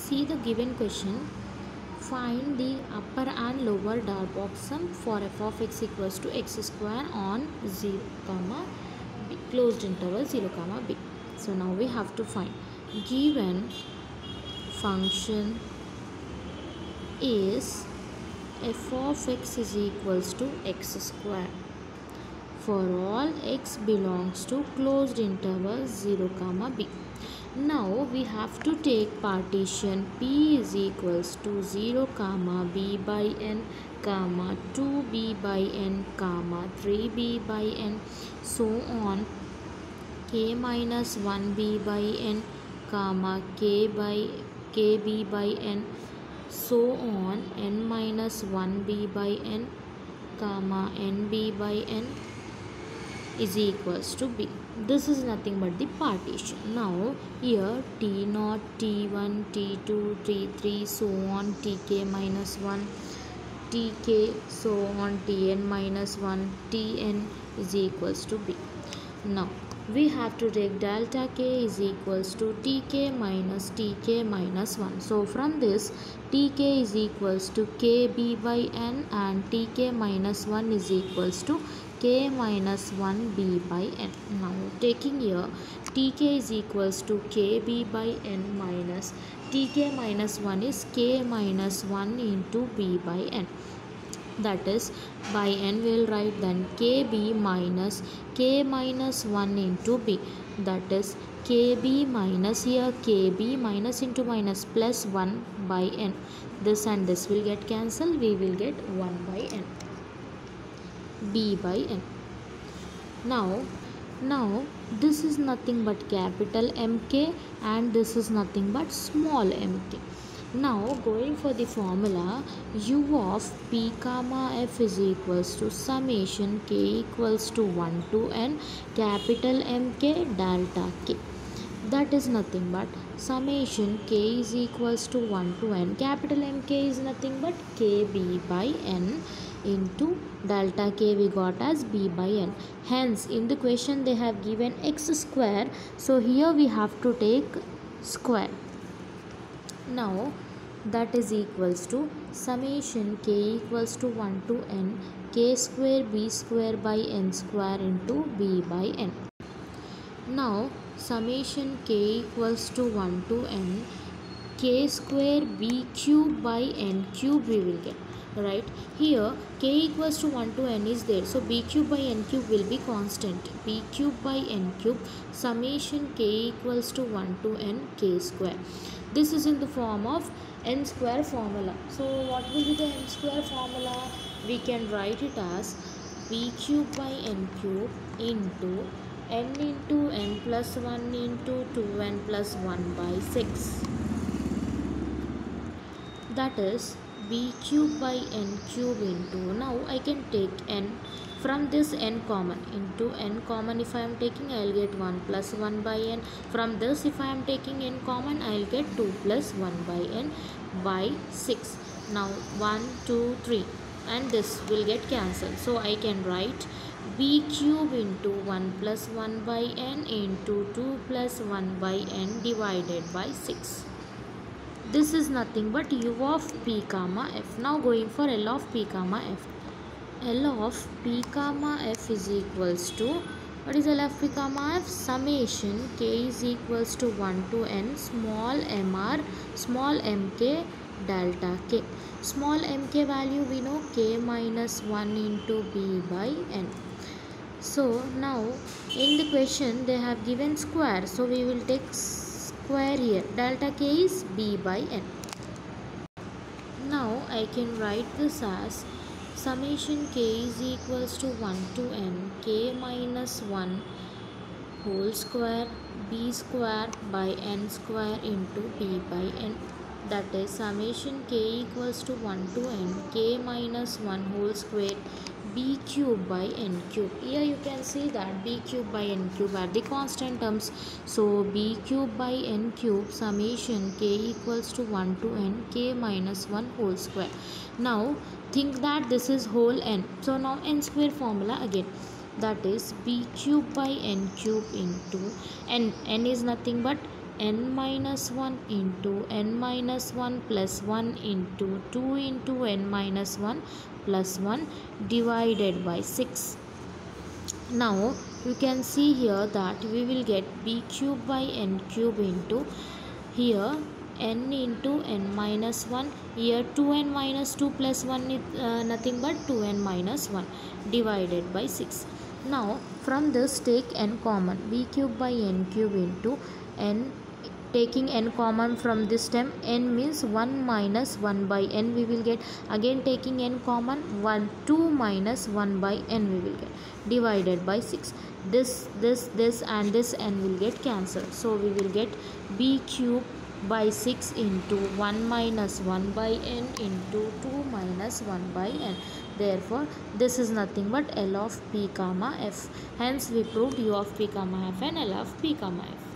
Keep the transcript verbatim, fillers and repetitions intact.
see the given question. Find the upper and lower Darboux sum for f of x equals to x square on zero comma b, closed interval zero comma b. So now we have to find given function is f of x is equals to x square for all x belongs to closed interval zero comma b. Now we have to take partition p is equals to zero comma b by n comma two b by n comma three b by n so on k minus one b by n comma k by kb by n so on n minus one b by n comma nb by n is equals to b. This is nothing but the partition. Now here t naught, t one, t two, t three, so on tk minus one, tk, so on tn minus one, tn is equals to b. Now we have to take delta k is equals to tk minus tk minus one. So from this tk is equals to kb by n and tk minus one is equals to k minus one b by n. Now taking here tk is equals to kb by n minus tk minus one is k minus one into b by n. That is by n we will write then kb minus k minus one into b. That is kb minus here kb minus into minus plus one by n. This and this will get cancelled. We will get one by n. b by n. Now now this is nothing but capital M K and this is nothing but small mk. Now going for the formula, u of p comma f is equals to summation k equals to one to n capital M K delta k. That is nothing but summation k is equals to one to n capital M K is nothing but kb by n into delta k we got as b by n. Hence in the question they have given x square, so here we have to take square. Now that is equals to summation k equals to one to n k square b square by n square into b by n. Now summation k equals to one to n k square b cube by n cube we will get. Right here k equals to one to n is there, so b cube by n cube will be constant. B cube by n cube summation k equals to one to n k square. This is in the form of n square formula. So what will be the n square formula? We can write it as b cube by n cube into n into n plus one into two n plus one by six. That is b cube by n cube into, now I can take n from this n common into n common. If I am taking, I will get one plus one by n. From this if I am taking n common, I will get two plus one by n by six. Now one, two, three and this will get cancelled. So I can write b cube into one plus one by n into two plus one by n divided by six. This is nothing but u of p comma f. Now going for L of p comma f. L of p comma f is equals to, what is L of p comma f? Summation k is equals to one to n small mr small mk delta k. Small mk value we know k minus one into b by n. So now in the question they have given square, so we will take square here. Delta k is b by n. Now I can write this as summation k is equals to one to n k minus one whole square b square by n square into b by n. That is summation k equals to one to n k minus one whole square b cube by n cube. Here you can see that b cube by n cube are the constant terms. So b cube by n cube summation k equals to one to n k minus one whole square. Now think that this is whole n. So now n square formula again. That is b cube by n cube into n. N is nothing but n minus one into n minus one plus one into two into n minus one plus one divided by six. Now you can see here that we will get b cube by n cube into here n into n minus one, here two n minus two plus one is uh, nothing but two n minus one divided by six. Now from this take n common, b cube by n cube into n, taking n common from this term, n means one minus one by n we will get, again taking n common, one two minus one by n we will get divided by six. This this this and this n will get cancelled, so we will get b cube by six into one minus one by n into two minus one by n. Therefore this is nothing but L of p comma f. Hence we proved u of p comma f and L of p comma f.